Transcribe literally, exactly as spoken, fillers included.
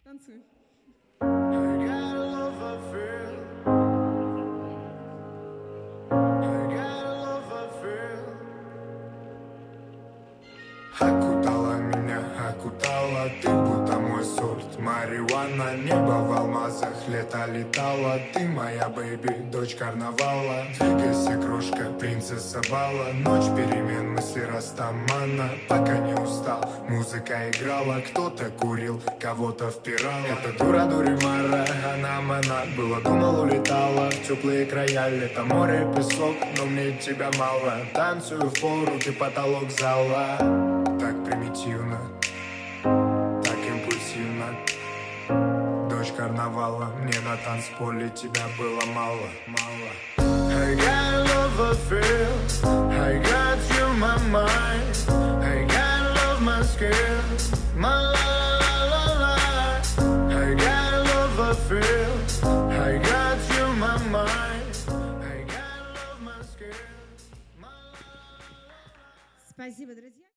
Танцуй. Окутала меня, окутала, ты будто мой сорт марихуана. Небо в алмазах, лето летала, ты моя бэйби, дочь карнавала. Двигайся, крошка, принцесса бала, ночь перемен, мысли растамана. Пока не устал, музыка играла, кто-то курил, кого-то впирал. Это дура дуримара, она монах была, думал улетала в теплые края. Лето, море, песок, но мне тебя мало. Танцую в пол, руки потолок зала. Так примитивно, так импульсивно. Дочь карнавала, мне на танцполе тебя было мало, мало. I got love affair, I got you in my mind. I got love my skill, my la la la la. I got love affair, I got you in my mind. I got love my skill, my la la la la. Спасибо, друзья.